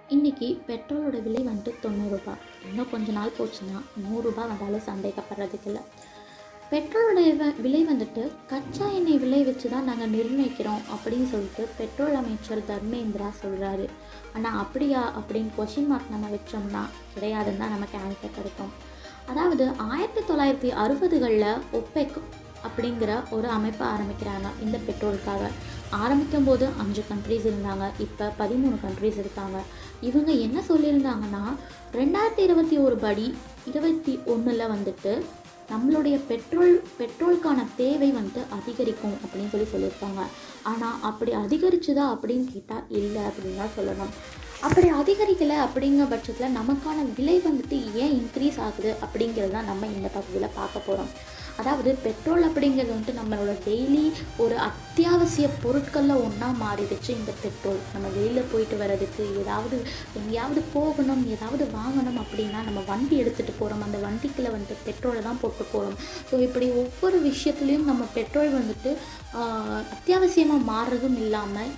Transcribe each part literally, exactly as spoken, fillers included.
இன்றைக்கி பெட்ரோலோட விலை வந்துட்டு தொண்ணூறுரூபா. இன்னும் கொஞ்ச நாள் போச்சுன்னா நூறுரூபா வந்தாலும் சந்தேகப்படுறதுக்கு இல்லை. பெட்ரோலோடைய வ விலை வந்துட்டு கச்சா எண்ணெய் விலை வச்சு தான் நாங்கள் நிர்ணயிக்கிறோம் அப்படின்னு சொல்லிட்டு பெட்ரோல் அமைச்சர் தர்மேந்திரா சொல்கிறாரு. ஆனால் அப்படியா அப்படின்னு கொஷின் மார்க் நம்ம வச்சோம்னா கிடையாதுன்னு தான் நமக்கு ஆன்சர் கிடைக்கும். அதாவது ஆயிரத்தி தொள்ளாயிரத்தி அறுபதுகளில் ஒப்பெக் அப்படிங்கிற ஒரு அமைப்பை ஆரம்பிக்கிறாங்க. இந்த பெட்ரோலுக்காக ஆரம்பிக்கும் போது அஞ்சு கண்ட்ரீஸ் இருந்தாங்க, இப்போ பதிமூணு கண்ட்ரீஸ் இருக்காங்க. இவங்க என்ன சொல்லியிருந்தாங்கன்னா, ரெண்டாயிரத்தி இருபத்தி ஒரு படி இருபத்தி ஒன்றில் வந்துட்டு நம்மளுடைய பெட்ரோல் பெட்ரோலுக்கான தேவை வந்துட்டு அதிகரிக்கும் அப்படின்னு சொல்லி சொல்லியிருக்காங்க. ஆனால் அப்படி அதிகரிச்சுதா அப்படின்னு கேட்டால் இல்லை அப்படின்னு தான் சொல்லணும். அப்படி அதிகரிக்கலை அப்படிங்கிற பட்சத்தில் நமக்கான விலை வந்துட்டு ஏன் இன்க்ரீஸ் ஆகுது அப்படிங்கிறது தான் நம்ம இந்த பகுதியில் பார்க்க போகிறோம். அதாவது பெட்ரோல் அப்படிங்கிறது வந்துட்டு நம்மளோட டெய்லி ஒரு அத்தியாவசிய பொருட்களில் ஒன்றா மாறிடுச்சு. இந்த பெட்ரோல் நம்ம வெளியில் போயிட்டு வர்றதுக்கு, ஏதாவது எங்கேயாவது போகணும், ஏதாவது வாங்கணும் அப்படின்னா நம்ம வண்டி எடுத்துகிட்டு போகிறோம், அந்த வண்டிக்குள்ளே வந்துட்டு பெட்ரோலை தான் போட்டு போகிறோம். ஸோ இப்படி ஒவ்வொரு விஷயத்துலேயும் நம்ம பெட்ரோல் வந்துட்டு அத்தியாவசியமாக மாறுறதும் இல்லாமல்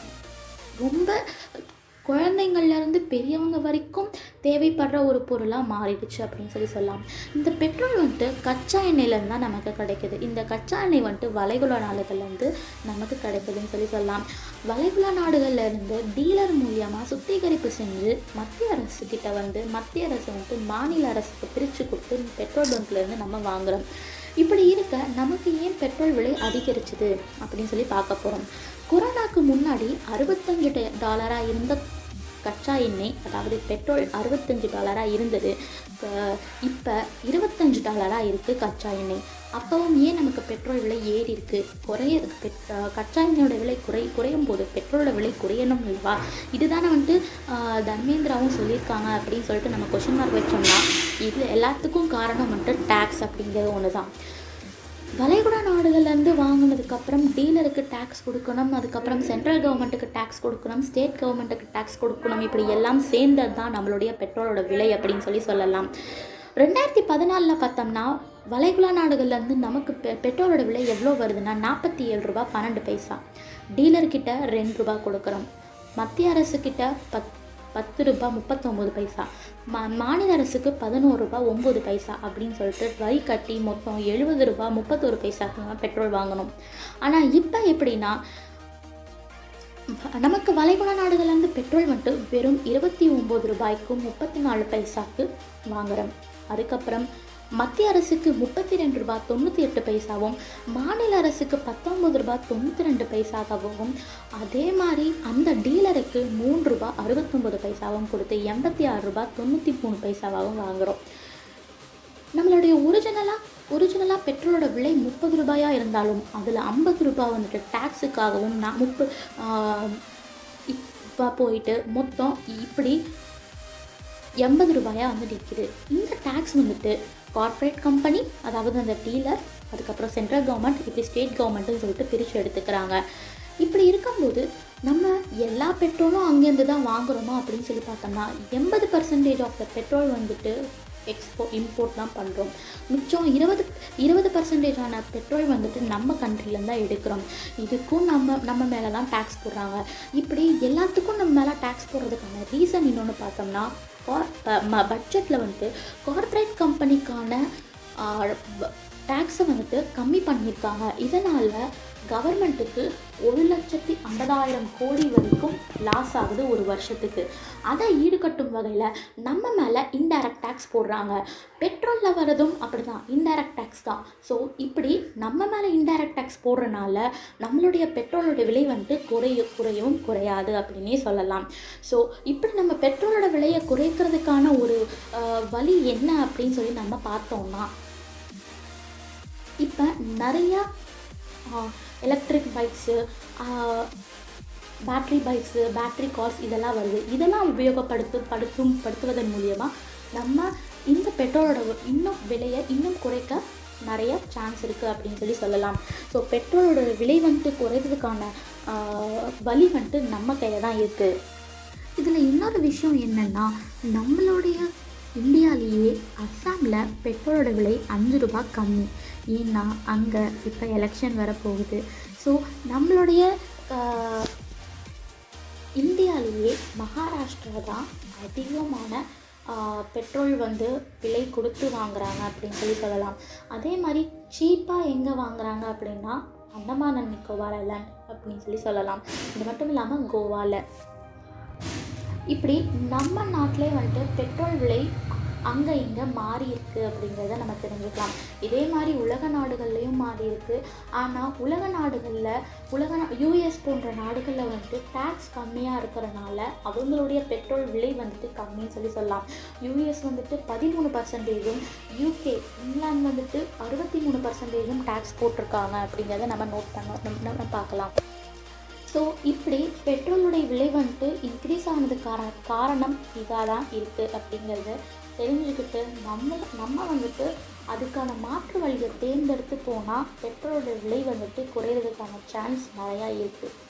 ரொம்ப குழந்தைங்கள்லேருந்து பெரியவங்க வரைக்கும் தேவைப்படுற ஒரு பொருளாக மாறிடுச்சு அப்படின்னு சொல்லி சொல்லலாம். இந்த பெட்ரோல் வந்துட்டு கச்சா எண்ணெயிலேருந்து தான் நமக்கு கிடைக்குது. இந்த கச்சா எண்ணெய் வந்துட்டு வளைகுடா நாடுகள்லேருந்து நமக்கு கிடைக்குதுன்னு சொல்லி சொல்லலாம். வளைகுடா நாடுகள்லேருந்து டீலர் மூலியமாக சுத்திகரிப்பு செஞ்சு மத்திய அரசுக்கிட்ட வந்து மத்திய அரசு வந்துட்டு மாநில அரசுக்கு பிரித்து கொடுத்து பெட்ரோல் பங்க்லேருந்து நம்ம வாங்குகிறோம். இப்படி இருக்க நமக்கு ஏன் பெட்ரோல் விலை அதிகரிச்சுது அப்படின்னு சொல்லி பார்க்க போகிறோம். கொரோனாக்கு முன்னாடி அறுபத்தஞ்சு டாலராக இருந்த கச்சா எண்ணெய், அதாவது பெட்ரோல் அறுபத்தஞ்சு டாலராக இருந்தது, இப்போ இருபத்தஞ்சு டாலராக இருக்குது கச்சா எண்ணெய். அப்போவும் ஏன் நமக்கு பெட்ரோல் விலை ஏறி இருக்குது? குறைய பெட் கச்சா எண்ணெயோட விலை குறை குறையும் போது பெட்ரோலோட விலை குறையணும் இல்லவா? இதுதானே வந்துட்டு தர்மேந்திராவும் சொல்லியிருக்காங்க அப்படின்னு சொல்லிட்டு நம்ம கொஷின் மார்க் வச்சோம்னா இது எல்லாத்துக்கும் காரணம் வந்துட்டு டேக்ஸ் அப்படிங்கிறது ஒன்று தான். வளைகுடா நாடுகள்லேருந்து வாங்கினதுக்கப்புறம் டீலருக்கு டேக்ஸ் கொடுக்கணும், அதுக்கப்புறம் சென்ட்ரல் கவர்மெண்ட்டுக்கு டேக்ஸ் கொடுக்கணும், ஸ்டேட் கவர்மெண்ட்டுக்கு டேக்ஸ் கொடுக்கணும். இப்படி எல்லாம் சேர்ந்தது தான் நம்மளுடைய பெட்ரோலோட விலை அப்படின்னு சொல்லி சொல்லலாம். ரெண்டாயிரத்தி பதினாலில் பார்த்தோம்னா வளைகுடா நாடுகள்லேருந்து நமக்கு பெ பெட்ரோலோட விலை எவ்வளோ வருதுன்னா நாற்பத்தி ஏழு ரூபா பன்னெண்டு பைசா. டீலர்கிட்ட ரெண்டு ரூபா கொடுக்குறோம், மத்திய அரசுக்கிட்ட பத் பத்து ரூபா முப்பத்தொம்போது பைசா, மா மாநில அரசுக்கு பதினோரு ரூபா ஒம்பது பைசா அப்படின்னு சொல்லிட்டு வரி கட்டி மொத்தம் எழுபது ரூபா முப்பத்தொரு பைசாக்கு பெட்ரோல் வாங்கணும். ஆனால் இப்போ எப்படின்னா நமக்கு வளைகுடா நாடுகள்லேருந்து பெட்ரோல் மட்டும் வெறும் இருபத்தி ஒம்பது ரூபாய்க்கும் முப்பத்தி நாலு பைசாக்கு வாங்குகிறோம். அதுக்கப்புறம் மத்திய அரசுக்கு முப்பத்தி ரெண்டு ரூபா தொண்ணூற்றி எட்டு பைசாவும் மாநில அரசுக்கு பத்தொம்பது ரூபா தொண்ணூற்றி ரெண்டு பைசாகவும் அதே மாதிரி அந்த டீலருக்கு மூன்று ரூபா அறுபத்தொம்பது பைசாவும் கொடுத்து எண்பத்தி ஆறு ரூபா தொண்ணூற்றி மூணு பைசாவாகவும் வாங்குகிறோம். நம்மளுடைய ஒரிஜினலாக ஒரிஜினலாக பெட்ரோலோட விலை முப்பது ரூபாயாக இருந்தாலும் அதில் ஐம்பது ரூபாய் வந்துட்டு டேக்ஸுக்காகவும் நான் முப்பது இப்போ போயிட்டு மொத்தம் இப்படி எண்பது ரூபாயாக வந்து நிற்கிது. இந்த டேக்ஸ் வந்துட்டு கார்ப்பரேட் கம்பெனி, அதாவது அந்த டீலர், அதுக்கப்புறம் சென்ட்ரல் கவர்மெண்ட், இப்படி ஸ்டேட் கவர்மெண்ட்டுன்னு சொல்லிட்டு பிரித்து எடுத்துக்கிறாங்க. இப்படி இருக்கும்போது நம்ம எல்லா பெட்ரோலும் அங்கேருந்து தான் வாங்குகிறோமா அப்படின்னு சொல்லி பார்த்தோம்னா எண்பது பர்சன்டேஜ் ஆஃப் த பெட்ரோல் வந்துட்டு எக்ஸ்போ இம்போர்ட் தான் பண்ணுறோம். மிச்சம் இருபது இருபது பர்சன்டேஜான பெட்ரோல் வந்துட்டு நம்ம கண்ட்ரிலேருந்து தான் எடுக்கிறோம். இதுக்கும் நம்ம நம்ம மேலே தான் டேக்ஸ் போடுறாங்க. இப்படி எல்லாத்துக்கும் நம்ம மேலே டேக்ஸ் போடுறதுக்கான ரீசன் இன்னொன்று பார்த்தோம்னா பட்ஜெட்டில் வந்துட்டு கார்ப்பரேட் கம்பெனிக்கான டேக்ஸை வந்துட்டு கம்மி பண்ணியிருக்காங்க. இதனால் கவர்மெண்ட்டுக்கு ஒரு லட்சத்தி ஐம்பதாயிரம் கோடி வரைக்கும் லாஸ் ஆகுது ஒரு வருஷத்துக்கு. அதை ஈடுகட்டும் வகையில் நம்ம மேலே இன்டைரக்ட் டேக்ஸ் போடுறாங்க. பெட்ரோலில் வரதும் அப்படி தான், இன்டைரக்ட் டேக்ஸ் தான். ஸோ இப்படி நம்ம மேலே இன்டைரக்ட் டேக்ஸ் போடுறனால நம்மளுடைய பெட்ரோலோட விலை வந்துட்டு குறைய குறையவும் குறையாது அப்படின்னே சொல்லலாம். ஸோ இப்படி நம்ம பெட்ரோலோட விலையை குறைக்கிறதுக்கான ஒரு வழி என்ன அப்படின்னு சொல்லி நம்ம பார்த்தோம்னா, இப்போ நிறையா electric bikes, battery bikes, battery cars இதெல்லாம் வருது. இதெல்லாம் உபயோகப்படுத்து படுத்தும் படுத்துவதன் மூலியமாக நம்ம இந்த பெட்ரோலோட இன்னும் விலையை இன்னும் குறைக்க நிறைய சான்ஸ் இருக்குது அப்படின்னு சொல்லி சொல்லலாம். ஸோ பெட்ரோலோட விலை வந்துட்டு குறைறதுக்கான வழி வந்துட்டு நம்ம கையில் தான் இருக்குது. இதில் இன்னொரு விஷயம் என்னென்னா, நம்மளுடைய இந்தியாவிலேயே அஸ்ஸாமில் பெட்ரோலோட விலை அஞ்சு ரூபா கம்மி. ஏன்னா அங்கே இப்போ எலெக்ஷன் வரப்போகுது. ஸோ நம்மளுடைய இந்தியாவிலேயே மகாராஷ்டிரா தான் அதிகமான பெட்ரோல் வந்து விலை கொடுத்து வாங்குறாங்க அப்படின்னு சொல்லி சொல்லலாம். அதே மாதிரி சீப்பாக எங்கே வாங்குறாங்க அப்படின்னா அந்தமான் அண்ட் நிக்கோபார் ஐலாண்ட் அப்படின்னு சொல்லி சொல்லலாம். இது மட்டும் இல்லாமல் கோவாவில். இப்படி நம்ம நாட்டிலே வந்துட்டு பெட்ரோல் விலை அங்கே இங்கே மாறி இருக்குது அப்படிங்கிறத நம்ம தெரிஞ்சுக்கலாம். இதே மாதிரி உலக நாடுகள்லேயும் மாறி இருக்குது. ஆனால் உலக நாடுகளில் உலக யூஎஸ் போன்ற நாடுகளில் வந்துட்டு டேக்ஸ் கம்மியாக இருக்கிறனால அவங்களுடைய பெட்ரோல் விலை வந்துட்டு கம்மின்னு சொல்லி சொல்லலாம். யூஎஸ் வந்துட்டு பதிமூணு பர்சன்டேஜும் யூகே இங்கிலாந்து வந்துட்டு அறுபத்தி மூணு பர்சன்டேஜும் டேக்ஸ் போட்டிருக்காங்க அப்படிங்கிறத நம்ம நோட் பண்ண நம்ம பார்க்கலாம். ஸோ இப்படி பெட்ரோலுடைய விலை வந்துட்டு இன்க்ரீஸ் ஆனதுக்கான காரணம் இதாக தான் இருக்குது அப்படிங்கிறத தெரிஞ்சுக்கிட்டு நம்ம நம்ம வந்துட்டு அதுக்கான மாற்று வழியை தேர்ந்தெடுத்து போனால் பெட்ரோலோட விலை வந்துட்டு குறையிறதுக்கான சான்ஸ் நிறையா இருக்குது.